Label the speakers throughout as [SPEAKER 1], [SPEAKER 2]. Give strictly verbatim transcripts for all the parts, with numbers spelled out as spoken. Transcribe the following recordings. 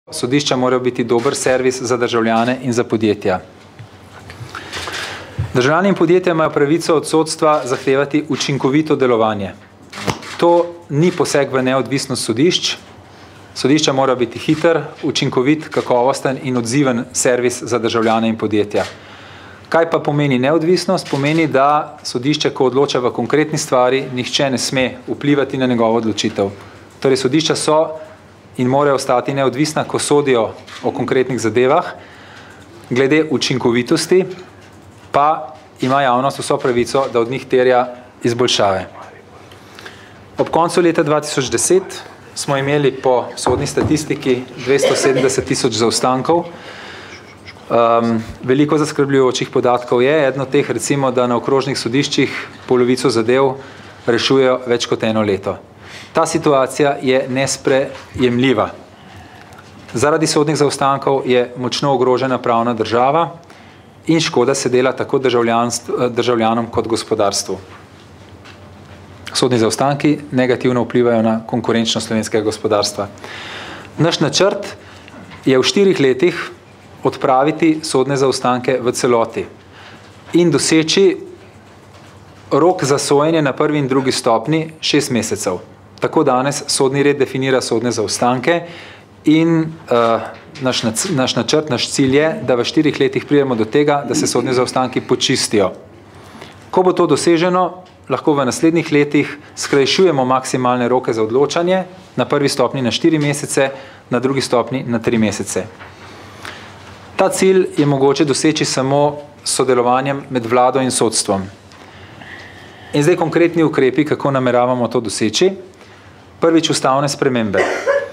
[SPEAKER 1] Sodišča morajo biti dober servis za državljane in za podjetja. Državljani in podjetja imajo pravico od sodstva zahtevati učinkovito delovanje. To ni poseg v neodvisnost sodišč. Sodišča mora biti hiter, učinkovit, kakovosten in odziven servis za državljane in podjetja. Kaj pa pomeni neodvisnost? Pomeni, da sodišče, ko odloča v konkretni stvari, nihče ne sme vplivati na njegovo odločitev. Torej, sodišča so in morajo ostati neodvisna, ko sodijo o konkretnih zadevah. Glede učinkovitosti pa ima javnost vso pravico, da od njih terja izboljšave. Ob koncu leta dva tisoč deset smo imeli po sodni statistiki dvesto sedemdeset tisoč zaostankov. Um, veliko zaskrbljujočih podatkov je, eno teh recimo, da na okrožnih sodiščih polovico zadev rešujejo več kot eno leto. Ta situacija je nesprejemljiva. Zaradi sodnih zaostankov je močno ogrožena pravna država in škoda se dela tako državljanom kot gospodarstvu. Sodni zaostanki negativno vplivajo na konkurenčnost slovenskega gospodarstva. Naš načrt je v štirih letih odpraviti sodne zaostanke v celoti in doseči rok za sojenje na prvi in drugi stopni šest mesecev. Tako danes sodni red definira sodne zaostanke in uh, naš, naš načrt, naš cilj je, da v štirih letih pridemo do tega, da se sodni zaostanki počistijo. Ko bo to doseženo, lahko v naslednjih letih skrajšujemo maksimalne roke za odločanje, na prvi stopni na štiri mesece, na drugi stopni na tri mesece. Ta cilj je mogoče doseči samo s sodelovanjem med vlado in sodstvom. In zdaj konkretni ukrepi, kako nameravamo to doseči. Prvič, ustavne spremembe.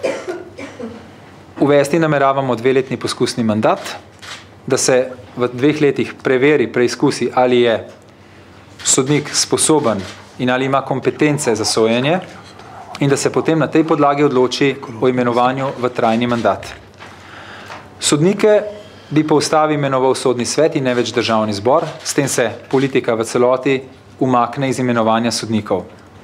[SPEAKER 1] Uvesti nameravamo dveletni poskusni mandat, da se v dveh letih preveri, preizkusi, ali je sodnik sposoben in ali ima kompetence za sojenje in da se potem na tej podlagi odloči o imenovanju v trajni mandat. Sodnike bi po ustavi imenoval sodni svet in ne več državni zbor, s tem se politika v celoti umakne iz imenovanja sodnikov.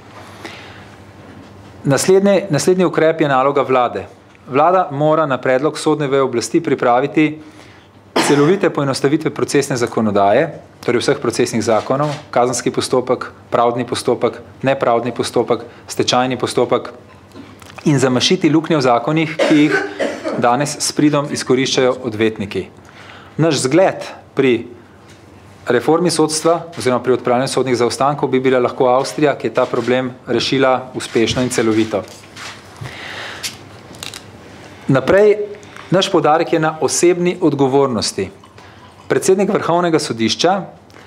[SPEAKER 1] Naslednji, naslednji ukrep je naloga vlade. Vlada mora na predlog sodne veje oblasti pripraviti celovite poenostavitve procesne zakonodaje, torej vseh procesnih zakonov, kazenski postopek, pravdni postopek, nepravdni postopek, stečajni postopek in zamašiti luknje v zakonih, ki jih danes s pridom izkoriščajo odvetniki. Naš zgled pri reformi sodstva oziroma pri odpravljanju sodnih zaostankov bi bila lahko Avstrija, ki je ta problem rešila uspešno in celovito. Naprej, naš poudarek je na osebni odgovornosti. Predsednik Vrhovnega sodišča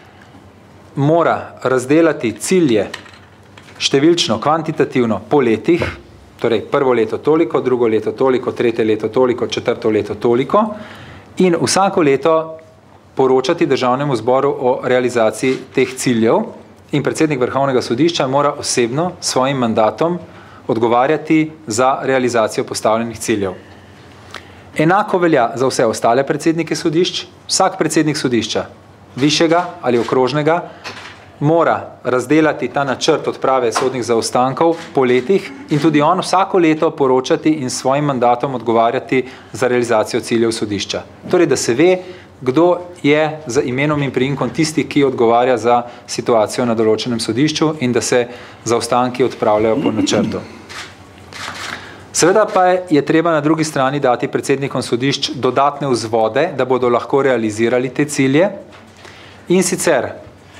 [SPEAKER 1] mora razdelati cilje številčno, kvantitativno po letih, torej prvo leto toliko, drugo leto toliko, tretje leto toliko, četrto leto toliko in vsako leto poročati državnemu zboru o realizaciji teh ciljev in predsednik Vrhovnega sodišča mora osebno svojim mandatom odgovarjati za realizacijo postavljenih ciljev. Enako velja za vse ostale predsednike sodišč. Vsak predsednik sodišča, višjega ali okrožnega, mora razdelati ta načrt odprave sodnih zaostankov po letih in tudi on vsako leto poročati in svojim mandatom odgovarjati za realizacijo ciljev sodišča. Torej, da se ve, kdo je za imenom in priimkom tisti, ki odgovarja za situacijo na določenem sodišču in da se zaostanki odpravljajo po načrtu. Seveda pa je treba na drugi strani dati predsednikom sodišč dodatne vzvode, da bodo lahko realizirali te cilje. In sicer,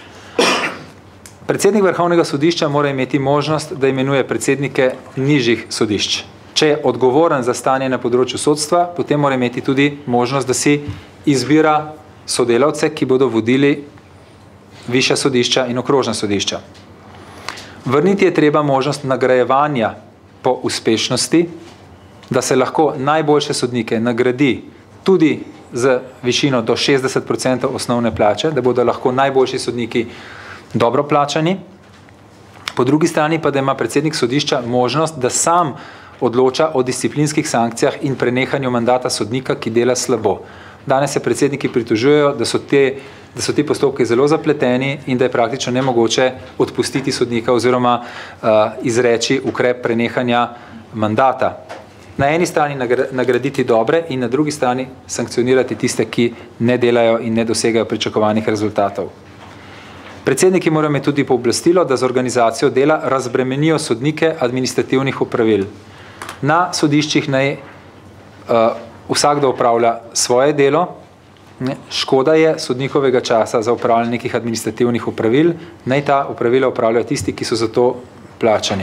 [SPEAKER 1] predsednik Vrhovnega sodišča mora imeti možnost, da imenuje predsednike nižjih sodišč. Če je odgovoren za stanje na področju sodstva, potem mora imeti tudi možnost, da si izbira sodelavce, ki bodo vodili višja sodišča in okrožna sodišča. Vrniti je treba možnost nagrajevanja po uspešnosti, da se lahko najboljše sodnike nagradi tudi z višino do šestdeset procentov osnovne plače, da bodo lahko najboljši sodniki dobro plačani. Po drugi strani pa, da ima predsednik sodišča možnost, da sam odloča o disciplinskih sankcijah in prenehanju mandata sodnika, ki dela slabo. Danes se predsedniki pritožujejo, da so te da so ti postopki zelo zapleteni in da je praktično nemogoče odpustiti sodnika oziroma uh, izreči ukrep prenehanja mandata. Na eni strani nagraditi dobre in na drugi strani sankcionirati tiste, ki ne delajo in ne dosegajo pričakovanih rezultatov. Predsedniki morajo imeti tudi pooblastilo, da z organizacijo dela razbremenijo sodnike administrativnih opravil. Na sodiščih naj uh, vsakdo opravlja svoje delo, ne, škoda je sodnikovega časa za opravljanje nekih administrativnih opravil, naj ta opravila opravljajo tisti, ki so za to plačani.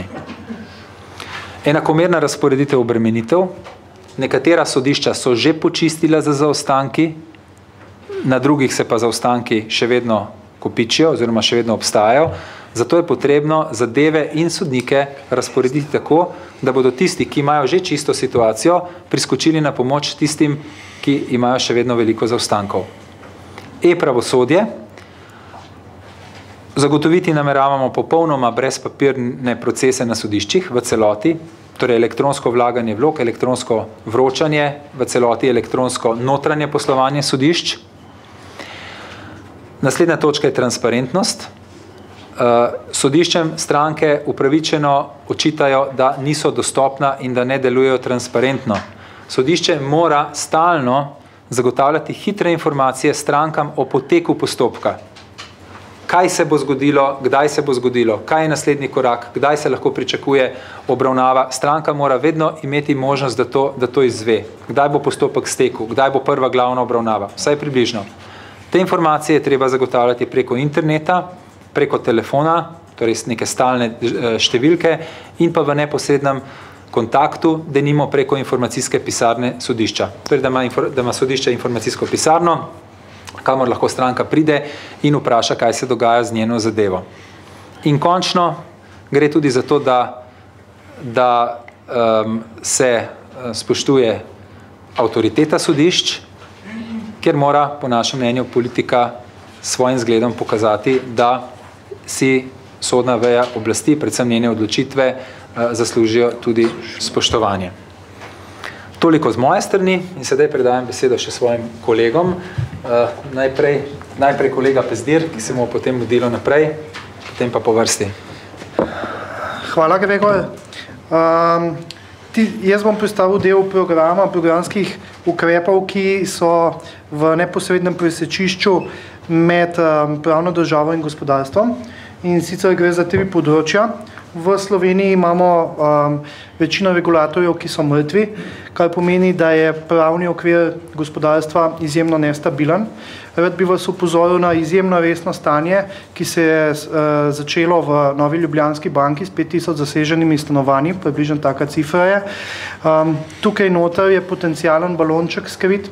[SPEAKER 1] Enakomerna razporeditev obremenitev. Nekatera sodišča so že počistila za zaostanki, na drugih se pa zaostanki še vedno kopičijo oziroma še vedno obstajajo. Zato je potrebno zadeve in sodnike razporediti tako, da bodo tisti, ki imajo že čisto situacijo, priskočili na pomoč tistim, ki imajo še vedno veliko zaostankov. E-pravosodje. Zagotoviti nameravamo popolnoma brezpapirne procese na sodiščih v celoti, torej elektronsko vlaganje vlog, elektronsko vročanje, v celoti elektronsko notranje poslovanje sodišč. Naslednja točka je transparentnost. Sodiščem stranke upravičeno očitajo, da niso dostopna in da ne delujejo transparentno. Sodišče mora stalno zagotavljati hitre informacije strankam o poteku postopka. Kaj se bo zgodilo, kdaj se bo zgodilo, kaj je naslednji korak, kdaj se lahko pričakuje obravnava. Stranka mora vedno imeti možnost, da to, da to izve. Kdaj bo postopek stekel, kdaj bo prva glavna obravnava, vsaj približno. Te informacije je treba zagotavljati preko interneta, preko telefona, torej neke stalne številke in pa v neposrednem kontaktu, denimo preko informacijske pisarne sodišča. Torej, da ima, da ima sodišče informacijsko pisarno, kamor lahko stranka pride in vpraša, kaj se dogaja z njeno zadevo. In končno gre tudi za to, da, da um, se spoštuje avtoriteta sodišč, kjer mora, po našem mnenju, politika svojim zgledom pokazati, da si sodna veja oblasti, predvsem njene odločitve, zaslužijo tudi spoštovanje. Toliko z moje strani in sedaj predajam besedo še svojim kolegom. Uh, najprej, najprej kolega Pezdir, ki se mu potem modilo naprej, potem pa po vrsti.
[SPEAKER 2] Hvala, Gregor. Um, ti, jaz bom predstavil del programa, programskih ukrepov, ki so v neposrednem presečišču med um, pravno državo in gospodarstvom. In sicer gre za tri področja. V Sloveniji imamo um, večino regulatorjev, ki so mrtvi, kar pomeni, da je pravni okvir gospodarstva izjemno nestabilen. Rad bi vas upozoril na izjemno resno stanje, ki se je uh, začelo v Novi Ljubljanski banki s pet tisoč zaseženimi stanovanji, približno taka cifra je. Um, tukaj noter je potencialen balonček skrit,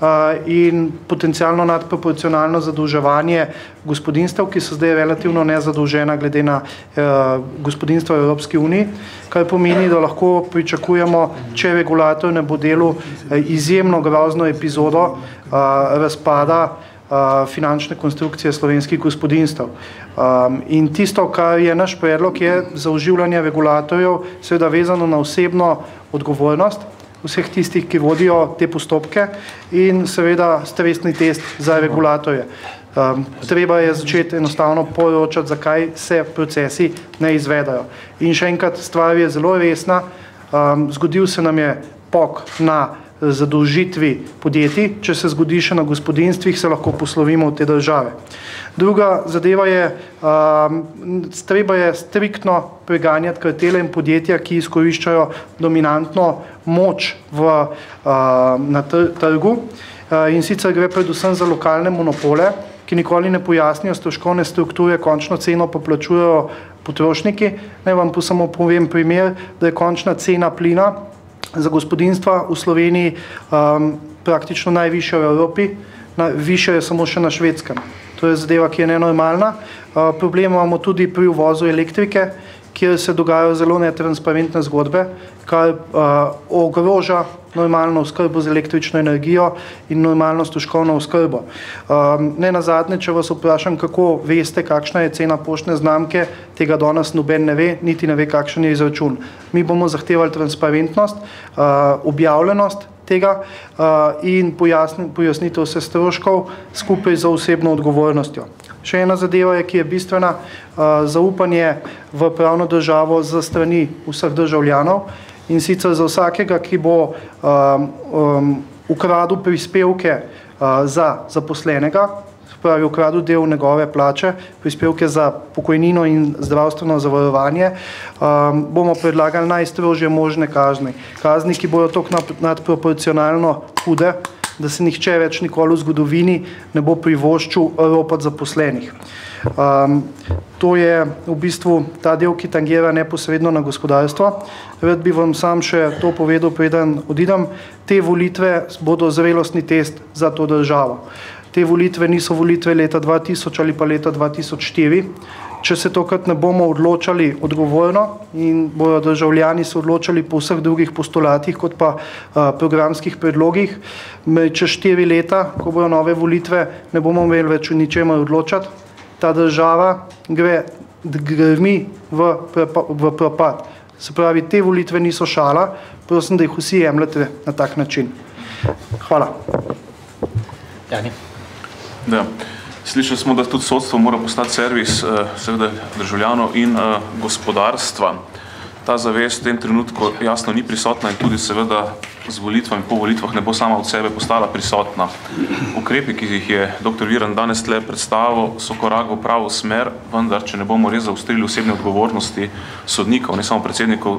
[SPEAKER 2] in potencialno nadproporcionalno zadolževanje gospodinstv, ki so zdaj relativno nezadolžena glede na eh, gospodinstva v Evropski uniji, kar pomeni, da lahko pričakujemo, če regulator ne bo delal eh, izjemno grozno epizodo eh, razpada eh, finančne konstrukcije slovenskih gospodinstv. Um, in tisto, kar je naš predlog, je za oživljanje regulatorjev seveda vezano na osebno odgovornost vseh tistih, ki vodijo te postopke in seveda stresni test za regulatorje. Um, treba je začeti enostavno poročati, zakaj se procesi ne izvedajo. In še enkrat, stvar je zelo resna. Um, zgodil se nam je pok na zadolžitvi podjetij, če se zgodi še na gospodinstvih, se lahko poslovimo od te države. Druga zadeva je, um, treba je striktno preganjati kartele in podjetja, ki izkoriščajo dominantno moč v, uh, na trgu. Uh, in sicer gre predvsem za lokalne monopole, ki nikoli ne pojasnijo stroškovne strukture, končno ceno pa plačujejo potrošniki. Naj vam pa samo povem primer, da je končna cena plina za gospodinstva v Sloveniji um, praktično najvišja v Evropi, na, višja je samo še na Švedskem. To je zadeva, ki je nenormalna. Uh, problem imamo tudi pri uvozu elektrike, kjer se dogajajo zelo netransparentne zgodbe, kar uh, ogroža normalno oskrbo z električno energijo in normalno stroškovno oskrbo. Um, ne nazadnje, če vas vprašam, kako veste, kakšna je cena poštne znamke, tega danes noben ne ve, niti ne ve, kakšen je izračun. Mi bomo zahtevali transparentnost, uh, objavljenost tega uh, in pojasni, pojasnitev vse stroškov skupaj za osebno odgovornostjo. Še ena zadeva je, ki je bistvena, uh, zaupanje v pravno državo za strani vseh državljanov in sicer za vsakega, ki bo um, um, ukradel prispevke uh, za zaposlenega, pravi ukradel del njegove plače, prispevke za pokojnino in zdravstveno zavarovanje, um, bomo predlagali najstrožje možne kazni. Kazni, ki bodo toliko nadproporcionalno hude, da se nihče več nikoli v zgodovini ne bo privoščil ropati zaposlenih. Um, to je v bistvu ta del, ki tangira neposredno na gospodarstvo. Rad bi vam sam še to povedal, preden odidem. Te volitve bodo zrelostni test za to državo. Te volitve niso volitve leta dva tisoč ali pa leta dva tisoč štiri. Če se tokrat ne bomo odločali odgovorno in bodo državljani se odločali po vseh drugih postulatih kot pa uh, programskih predlogih, čez štiri leta, ko bodo nove volitve, ne bomo imeli več v ničemer odločati. Ta država gre, grmi v, v propad. Se pravi, te volitve niso šala, prosim, da jih vsi jemljete na tak način. Hvala.
[SPEAKER 1] Jani.
[SPEAKER 3] Ja. Slišali smo, da tudi sodstvo mora postati servis seveda državljanov in gospodarstva. Ta zavest v tem trenutku jasno ni prisotna in tudi seveda z volitvami po volitvah ne bo sama od sebe postala prisotna. Ukrepi, ki jih je doktor Virant danes tle predstavil, so korak v pravo smer, vendar, če ne bomo res zaostrili osebne odgovornosti sodnikov, ne samo predsednikov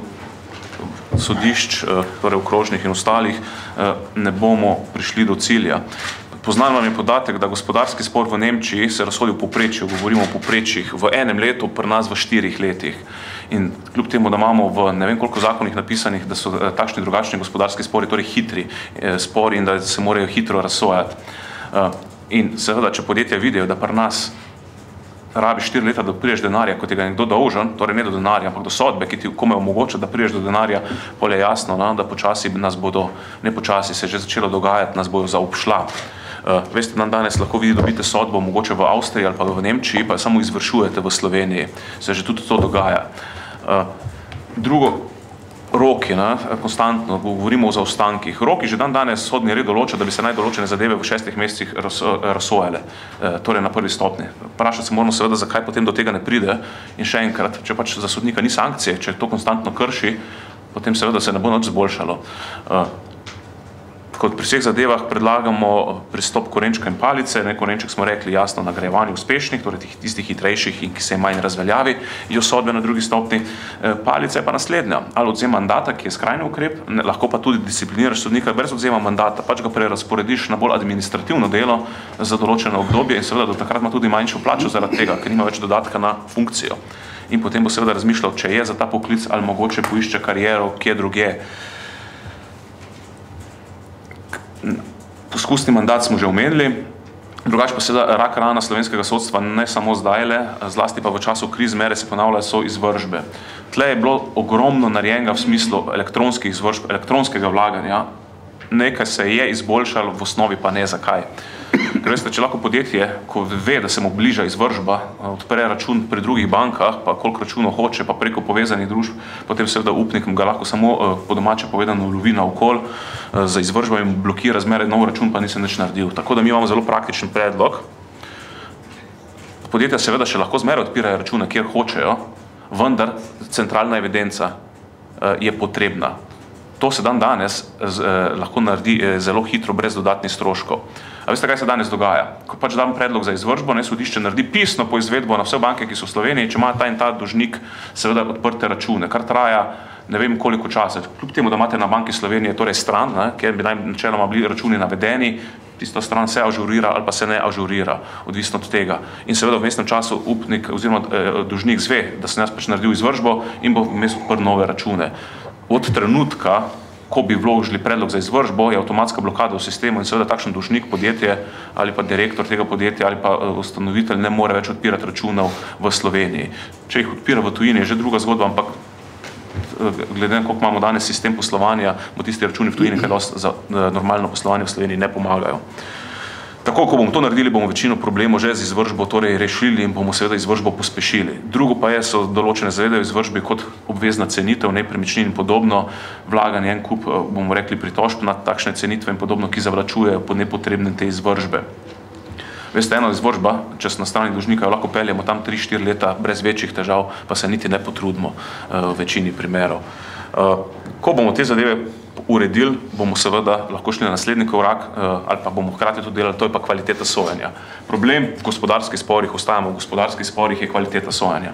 [SPEAKER 3] sodišč, torej okrožnih in ostalih, ne bomo prišli do cilja. Poznan vam je podatek, da gospodarski spor v Nemčiji se razsodi v povprečju, govorimo o povprečjih, v enem letu, pri nas v štirih letih. In kljub temu, da imamo v ne vem koliko zakonih napisanih, da so takšni drugačni gospodarski spori, torej hitri spori in da se morajo hitro razsojati. In seveda, če podjetja vidijo, da pri nas rabi štiri leta, da priješ denarja, kot je ga nekdo dolžen, torej ne do denarja, ampak do sodbe, ki ti kome omogoča, da priješ do denarja, pol je jasno, no, da počasi nas bodo, ne počasi, se je že začelo dogajati, nas bojo zaobšla. Uh, veste, dan danes lahko vi dobite sodbo, mogoče v Avstriji ali pa v Nemčiji, pa samo izvršujete v Sloveniji. Se že tudi to dogaja. Uh, drugo, roki, ne, konstantno govorimo o zaostankih. Roki že dan danes sodni red določa, da bi se naj določene zadeve v šestih mesecih razsojale, uh, torej na prvi stopnji. Vprašati se moramo seveda, zakaj potem do tega ne pride. In še enkrat, če pač za sodnika ni sankcije, če to konstantno krši, potem seveda se ne bo nič zboljšalo. Uh, Kot pri vseh zadevah predlagamo pristop korenčka in palice. Ne, korenček smo rekli jasno nagrajevanje uspešnih, torej tistih hitrejših in ki se manj razveljavi, jo sodbe na drugi stopni. Palica je pa naslednja. Ali odzem mandata, ki je skrajni ukrep, ne, lahko pa tudi discipliniraš sodnika brez odzema mandata, pač ga prerasporediš na bolj administrativno delo za določeno obdobje in seveda do takrat ima tudi manjšo plačo zaradi tega, ker nima več dodatka na funkcijo. In potem bo seveda razmišljal, če je za ta poklic ali mogoče poišče kariero, kje drugje. Poskusni mandat smo že omenili, drugače pa seveda rak rana slovenskega sodstva ne samo zdajle, zlasti pa v času kriz mere se ponavljajo so izvršbe. Tle je bilo ogromno narejenega v smislu elektronskih izvršb, elektronskega vlaganja, nekaj se je izboljšalo, v osnovi pa ne zakaj. Ker veste, če lahko podjetje, ko ve, da se mu bliža izvržba, odpre račun pri drugih bankah, pa koliko računov hoče, pa preko povezanih družb, potem seveda upnikom ga lahko samo po domače povedano lovi na okol, za izvržbo in blokira zmeraj nov račun, pa nisem nič naredil. Tako da mi imamo zelo praktičen predlog. Podjetja seveda še lahko zmeraj odpirajo račune, kjer hočejo, vendar centralna evidenca je potrebna. To se dan danes z, eh, lahko naredi eh, zelo hitro, brez dodatnih stroškov. A veste, kaj se danes dogaja? Ko pač dam predlog za izvršbo, ne, sodišče naredi pisno poizvedbo na vse banke, ki so v Sloveniji, če ima ta in ta dolžnik seveda odprte račune, kar traja ne vem koliko časa. Kljub temu, da imate na Banki Slovenije torej stran, ne, kjer bi naj načeloma bili računi navedeni, tista stran se ažurira ali pa se ne ažurira, odvisno od tega. In seveda v mestnem času upnik oziroma eh, dolžnik zve, da sem jaz pač naredil izvršbo in bo vmes odprl nove račune. Od trenutka, ko bi vložili predlog za izvršbo, je avtomatska blokada v sistemu in seveda takšen dolžnik, podjetje ali pa direktor tega podjetja ali pa ustanovitelj ne more več odpirati računov v Sloveniji. Če jih odpira v tujini, je že druga zgodba, ampak glede na koliko imamo danes sistem poslovanja, bo tisti računi v tujini, kaj dosti za normalno poslovanje v Sloveniji ne pomagajo. Tako, ko bomo to naredili, bomo večino problemov že z izvršbo torej rešili in bomo seveda izvršbo pospešili. Drugo pa je, so določene zavedajo izvršbe kot obvezna cenitev, nepremičnin in podobno, vlaganje en kup, bomo rekli, pritožb na takšne cenitve in podobno, ki zavlačujejo po nepotrebne te izvršbe. Veste, ena izvršba, če na strani dolžnika jo lahko peljemo tam tri štiri leta brez večjih težav, pa se niti ne potrudimo v večini primerov. Ko bomo te zadeve uredili, bomo seveda lahko šli na naslednji korak ali pa bomo hkrati to delali, to je pa kvaliteta sojenja. Problem v gospodarskih sporih, ostajamo v gospodarskih sporih, je kvaliteta sojenja.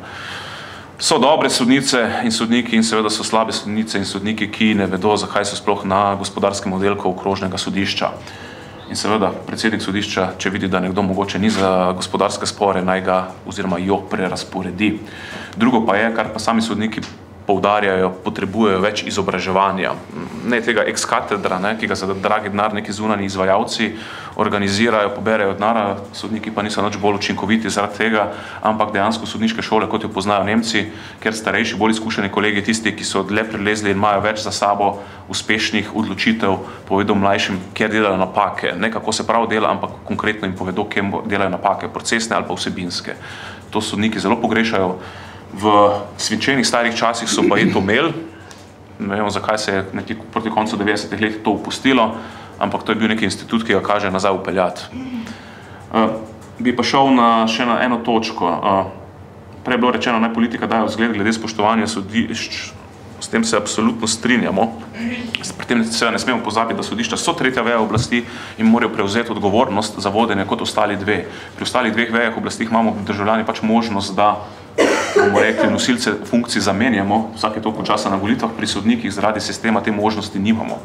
[SPEAKER 3] So dobre sodnice in sodniki in seveda so slabe sodnice in sodniki, ki ne vedo, zakaj so sploh na gospodarskem oddelku okrožnega sodišča. In seveda predsednik sodišča, če vidi, da nekdo mogoče ni za gospodarske spore, naj ga oziroma jo prerasporedi. Drugo pa je, kar pa sami sodniki poudarjajo, potrebujejo več izobraževanja. Ne tega ex-katedra, ki ga za dragi denar neki zunani izvajalci organizirajo, poberejo denara, sodniki pa niso nič bolj učinkoviti zaradi tega, ampak dejansko sodniške šole, kot jo poznajo Nemci, ker starejši, bolj izkušeni kolegi, tisti, ki so dlje prelezli in imajo več za sabo uspešnih odločitev, povedo mlajšim, kjer delajo napake. Ne kako se prav dela, ampak konkretno jim povedo, kjer delajo napake, procesne ali pa vsebinske. To sodniki zelo pogrešajo. V svinčenih starih časih so pa je to imeli, ne vemo, zakaj se je nekje proti koncu devetdesetih let to upustilo, ampak to je bil neki institut, ki ga kaže nazaj upeljati. Uh, bi pa šel na, še na eno točko. Uh, prej je bilo rečeno, naj politika daje vzgled glede spoštovanja sodišč, s tem se absolutno strinjamo. Pri tem se ne smemo pozabiti, da sodišča so tretja veja oblasti in morajo prevzeti odgovornost za vodenje kot ostali dve. Pri ostalih dveh vejah oblastih imamo državljani pač možnost, da bomo rekli, nosilce funkcij zamenjamo vsake toliko časa na volitvah, pri sodnikih zaradi sistema te možnosti nimamo.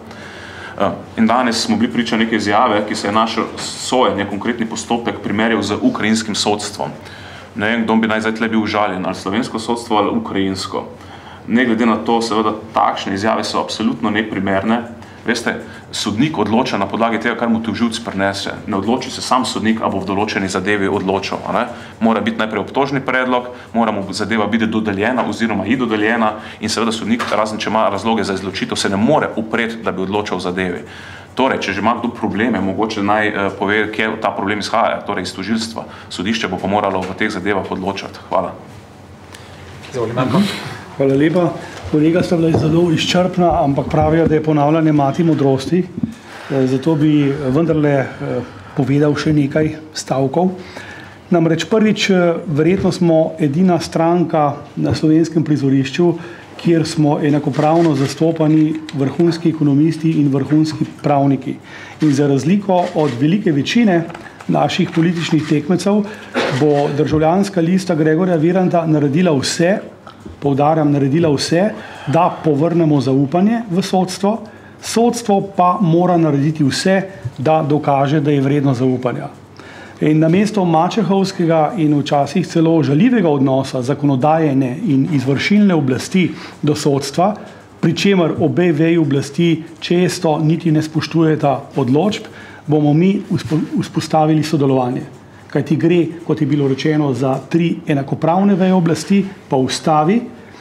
[SPEAKER 3] In danes smo bili priča neke izjave, ki se je naše sojenje, konkretni postopek primerjal z ukrajinskim sodstvom. Ne vem, kdo bi naj zdaj tle bil užaljen, ali slovensko sodstvo ali ukrajinsko. Ne glede na to, seveda, takšne izjave so absolutno neprimerne. Veste, sodnik odloča na podlagi tega, kar mu tožilec prinese. Ne odloči se sam sodnik, a bo v določeni zadevi odločal. Ne? Mora biti najprej obtožni predlog, mora mu zadeva biti dodeljena oziroma ji dodeljena in seveda sodnik, razen če ima razloge za izločitev, se ne more upreti, da bi odločal zadevi. Torej, če že ima kdo probleme, mogoče naj eh, pove, kje ta problem izhaja, torej iz tožilstva. Sodišče bo pa moralo v teh zadevah odločati. Hvala.
[SPEAKER 4] Hvala lepa. Kolega sta bila zelo izčrpna, ampak pravijo, da je ponavljanje mati modrosti. Zato bi vendarle povedal še nekaj stavkov. Namreč prvič, verjetno smo edina stranka na slovenskem prizorišču, kjer smo enakopravno zastopani vrhunski ekonomisti in vrhunski pravniki. In za razliko od velike večine naših političnih tekmecev bo državljanska lista Gregorja Viranta naredila vse, poudarjam, naredila vse, da povrnemo zaupanje v sodstvo, sodstvo pa mora narediti vse, da dokaže, da je vredno zaupanja. In namesto mačehovskega in včasih celo žaljivega odnosa zakonodajne in izvršilne oblasti do sodstva, pri čemer obe veji oblasti često niti ne spoštujeta odločb, bomo mi vzpostavili sodelovanje. Kajti gre, kot je bilo rečeno, za tri enakopravne veje oblasti, pa ustavi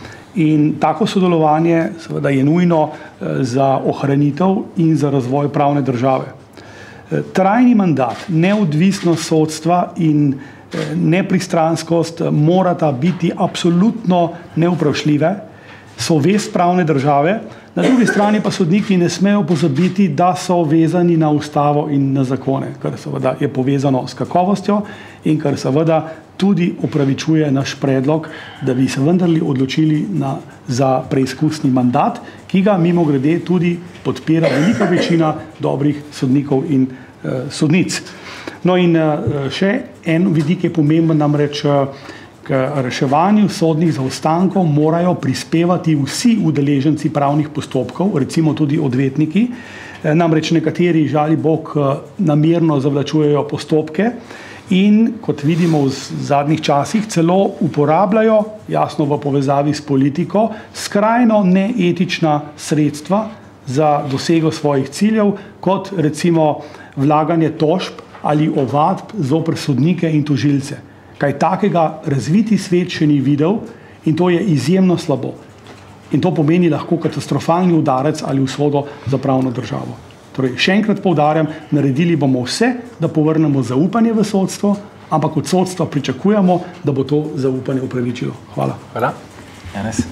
[SPEAKER 4] in tako sodelovanje seveda je nujno za ohranitev in za razvoj pravne države. Trajni mandat, neodvisnost sodstva in nepristranskost morata biti absolutno nevprašljive, so vest pravne države, na drugi strani pa sodniki ne smejo pozabiti, da so vezani na ustavo in na zakone, kar seveda je povezano s kakovostjo in kar seveda tudi opravičuje naš predlog, da bi se vendarli odločili na, za preizkusni mandat, ki ga mimogrede tudi podpira velika večina dobrih sodnikov in eh, sodnic. No in eh, še en vidik je pomemben, namreč k reševanju sodnih zaostankov morajo prispevati vsi udeleženci pravnih postopkov, recimo tudi odvetniki. Namreč nekateri, žali Bog, namerno zavlačujejo postopke in, kot vidimo v zadnjih časih, celo uporabljajo, jasno v povezavi s politiko, skrajno neetična sredstva za dosego svojih ciljev, kot recimo vlaganje tožb ali ovadb zoper sodnike in tožilce. Kaj takega razviti svet še ni videl in to je izjemno slabo. In to pomeni lahko katastrofalni udarec ali usodo za pravno državo. Torej, še enkrat poudarjam, naredili bomo vse, da povrnemo zaupanje v sodstvo, ampak od sodstva pričakujemo, da bo to zaupanje upravičilo. Hvala.
[SPEAKER 1] Hvala. Janez.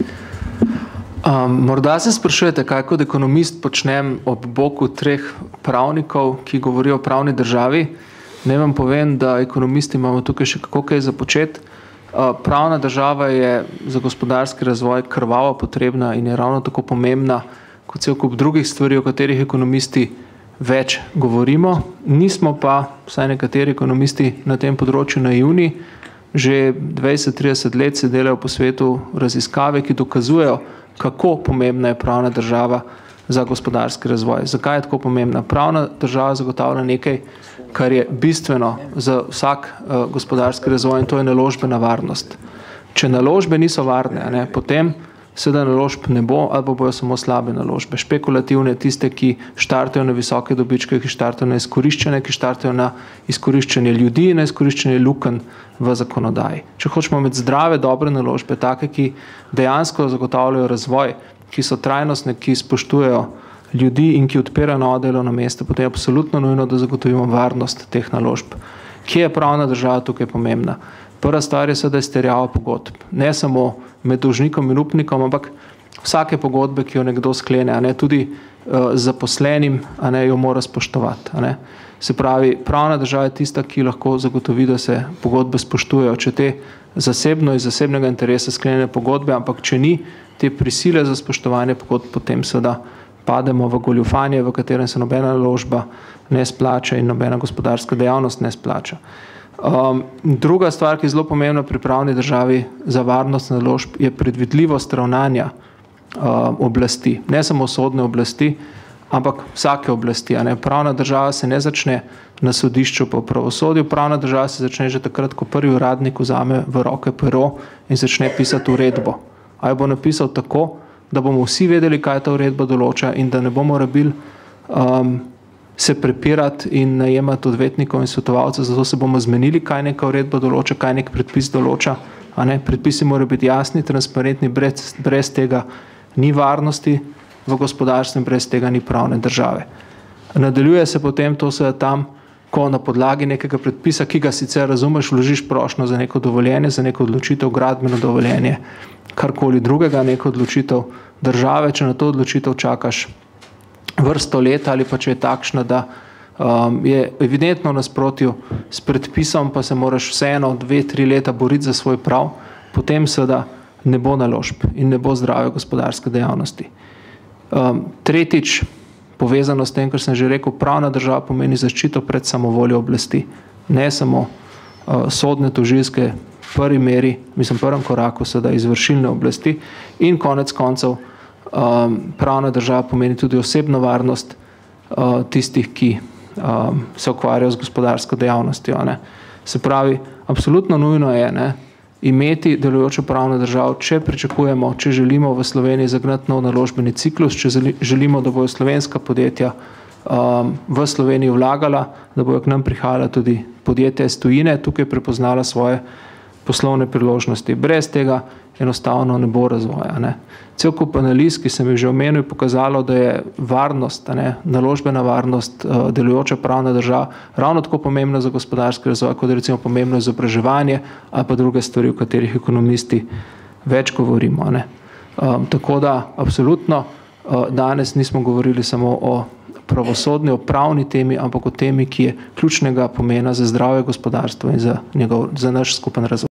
[SPEAKER 5] Um, morda se sprašujete, kaj kot ekonomist počnem ob boku treh pravnikov, ki govorijo o pravni državi. Ne vam povem, da ekonomisti imamo tukaj še kako kaj za početi. Pravna država je za gospodarski razvoj krvavo potrebna in je ravno tako pomembna kot cel kup drugih stvari, o katerih ekonomisti več govorimo. Nismo pa, vsaj nekateri ekonomisti na tem področju naivni, že dvajset trideset let se delajo po svetu raziskave, ki dokazujejo, kako pomembna je pravna država za gospodarski razvoj. Zakaj je tako pomembna? Pravna država zagotavlja nekaj, kar je bistveno za vsak uh, gospodarski razvoj, in to je naložbena varnost. Če naložbe niso varne, ne, potem seveda naložb ne bo, ali pa bojo samo slabe naložbe. Špekulativne, tiste, ki štartajo na visoke dobičke, ki štartajo na izkoriščanje, ki štartajo na izkoriščanje ljudi, na izkoriščanje lukenj v zakonodaji. Če hočemo imeti zdrave, dobre naložbe, take, ki dejansko zagotavljajo razvoj, ki so trajnostne, ki spoštujejo ljudi in ki odpirajo novo delovno mesto, potem je absolutno nujno, da zagotovimo varnost teh naložb. Kje je pravna država tukaj pomembna? Prva stvar je seveda izterjava pogodb. Ne samo med dolžnikom in upnikom, ampak vsake pogodbe, ki jo nekdo sklene, a ne, tudi uh, zaposlenim, a ne, jo mora spoštovati. A ne. Se pravi, pravna država je tista, ki lahko zagotovi, da se pogodbe spoštujejo. Če te zasebno iz zasebnega interesa sklenjene pogodbe, ampak če ni te prisile za spoštovanje pogodb, potem seveda pademo v goljufanje, v katerem se nobena naložba ne splača in nobena gospodarska dejavnost ne splača. Um, druga stvar, ki je zelo pomembna pri pravni državi za varnost naložb, je predvidljivost ravnanja um, oblasti. Ne samo sodne oblasti, ampak vsake oblasti. A ne? Pravna država se ne začne na sodišču po pravosodju, pravna država se začne že takrat, ko prvi uradnik vzame v roke pero in začne pisati uredbo. A jo bo napisal tako, da bomo vsi vedeli, kaj ta uredba določa in da ne bomo rabili um, se prepirati in najemati odvetnikov in svetovalcev, zato se bomo zmenili, kaj neka uredba določa, kaj nek predpis določa. A ne? Predpisi morajo biti jasni, transparentni, brez, brez tega ni varnosti v gospodarstvu in brez tega ni pravne države. Nadaljuje se potem to se tam, ko na podlagi nekega predpisa, ki ga sicer razumeš, vložiš prošnjo za neko dovoljenje, za neko odločitev, gradbeno dovoljenje, karkoli drugega, neko odločitev države, če na to odločitev čakaš vrsto let ali pa če je takšna, da um, je evidentno v nasprotju s predpisom, pa se moraš vseeno dve, tri leta boriti za svoj prav, potem seveda ne bo naložb in ne bo zdrave gospodarske dejavnosti. Um, tretjič, povezano s tem, kar sem že rekel, pravna država pomeni zaščito pred samovoljo oblasti. Ne samo uh, sodne, tožilske, prvi meri, mislim, prvem koraku seveda izvršilne oblasti in konec koncev um, pravna država pomeni tudi osebno varnost uh, tistih, ki um, se ukvarjajo z gospodarsko dejavnostjo. Ne. Se pravi, absolutno nujno je, ne, imeti delujočo pravno državo, če pričakujemo, če želimo v Sloveniji zagnati nov naložbeni ciklus, če želimo, da bojo slovenska podjetja um, v Sloveniji vlagala, da bojo k nam prihajala tudi podjetja iz tujine, tukaj prepoznala svoje poslovne priložnosti. Brez tega enostavno ne bo razvoja. Ne. Cel kup analiz, ki sem jih že omenil, je pokazalo, da je varnost, ne, naložbena varnost, delujoča pravna država ravno tako pomembna za gospodarski razvoj, kot recimo pomembno izobraževanje ali pa druge stvari, o katerih ekonomisti več govorimo. Ne. Um, tako da absolutno uh, danes nismo govorili samo o pravosodni, o pravni temi, ampak o temi, ki je ključnega pomena za zdravje gospodarstva in za, njegov, za naš skupen razvoj.